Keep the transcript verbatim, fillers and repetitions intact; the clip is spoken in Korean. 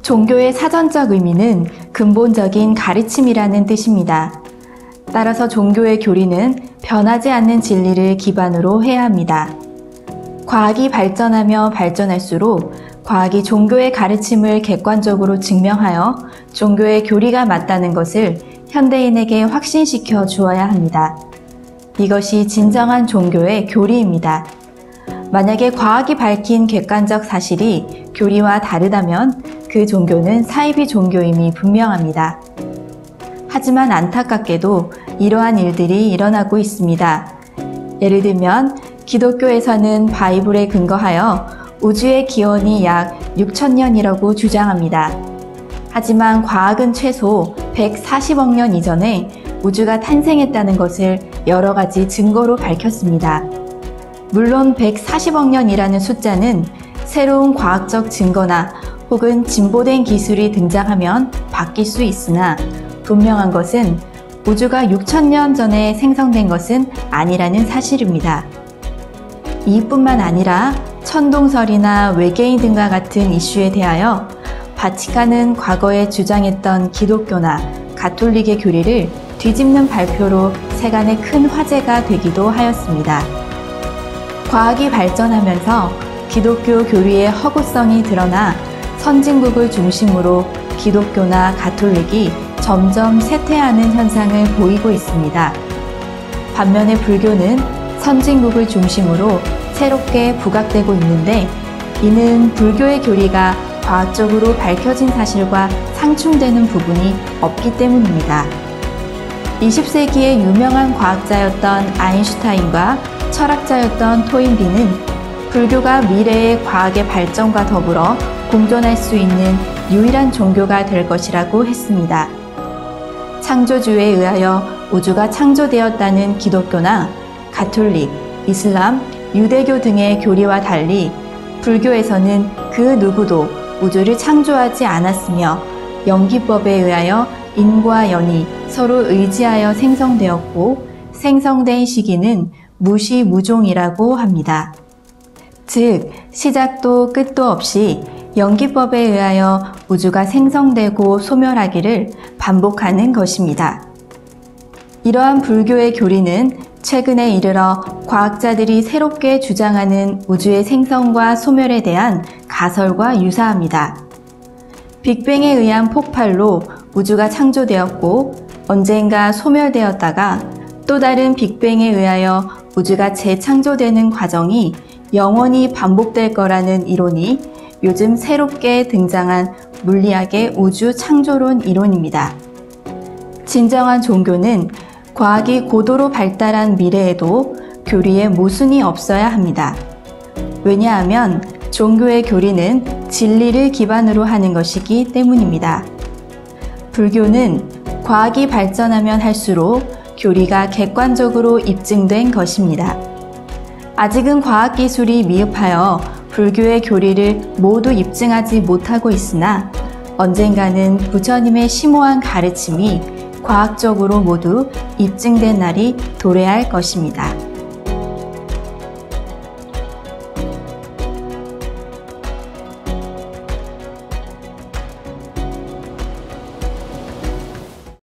종교의 사전적 의미는 근본적인 가르침이라는 뜻입니다. 따라서 종교의 교리는 변하지 않는 진리를 기반으로 해야 합니다. 과학이 발전하며 발전할수록 과학이 종교의 가르침을 객관적으로 증명하여 종교의 교리가 맞다는 것을 현대인에게 확신시켜 주어야 합니다. 이것이 진정한 종교의 교리입니다. 만약에 과학이 밝힌 객관적 사실이 교리와 다르다면 그 종교는 사이비 종교임이 분명합니다. 하지만 안타깝게도 이러한 일들이 일어나고 있습니다. 예를 들면 기독교에서는 바이블에 근거하여 우주의 기원이 약 육천 년이라고 주장합니다. 하지만 과학은 최소 백사십억 년 이전에 우주가 탄생했다는 것을 여러 가지 증거로 밝혔습니다. 물론 백사십억 년이라는 숫자는 새로운 과학적 증거나 혹은 진보된 기술이 등장하면 바뀔 수 있으나 분명한 것은 우주가 육천 년 전에 생성된 것은 아니라는 사실입니다. 이뿐만 아니라 천동설이나 외계인 등과 같은 이슈에 대하여 바티칸은 과거에 주장했던 기독교나 가톨릭의 교리를 뒤집는 발표로 세간에 큰 화제가 되기도 하였습니다. 과학이 발전하면서 기독교 교리의 허구성이 드러나 선진국을 중심으로 기독교나 가톨릭이 점점 쇠퇴하는 현상을 보이고 있습니다. 반면에 불교는 선진국을 중심으로 새롭게 부각되고 있는데 이는 불교의 교리가 과학적으로 밝혀진 사실과 상충되는 부분이 없기 때문입니다. 이십 세기의 유명한 과학자였던 아인슈타인과 철학자였던 토인비는 불교가 미래의 과학의 발전과 더불어 공존할 수 있는 유일한 종교가 될 것이라고 했습니다. 창조주에 의하여 우주가 창조되었다는 기독교나 가톨릭, 이슬람, 유대교 등의 교리와 달리 불교에서는 그 누구도 우주를 창조하지 않았으며 연기법에 의하여 인과 연이 서로 의지하여 생성되었고 생성된 시기는 무시무종이라고 합니다. 즉, 시작도 끝도 없이 연기법에 의하여 우주가 생성되고 소멸하기를 반복하는 것입니다. 이러한 불교의 교리는 최근에 이르러 과학자들이 새롭게 주장하는 우주의 생성과 소멸에 대한 가설과 유사합니다. 빅뱅에 의한 폭발로 우주가 창조되었고 언젠가 소멸되었다가 또 다른 빅뱅에 의하여 우주가 재창조되는 과정이 영원히 반복될 거라는 이론이 요즘 새롭게 등장한 물리학의 우주 창조론 이론입니다. 진정한 종교는 과학이 고도로 발달한 미래에도 교리에 모순이 없어야 합니다. 왜냐하면 종교의 교리는 진리를 기반으로 하는 것이기 때문입니다. 불교는 과학이 발전하면 할수록 교리가 객관적으로 입증된 것입니다. 아직은 과학기술이 미흡하여 불교의 교리를 모두 입증하지 못하고 있으나 언젠가는 부처님의 심오한 가르침이 과학적으로 모두 입증된 날이 도래할 것입니다.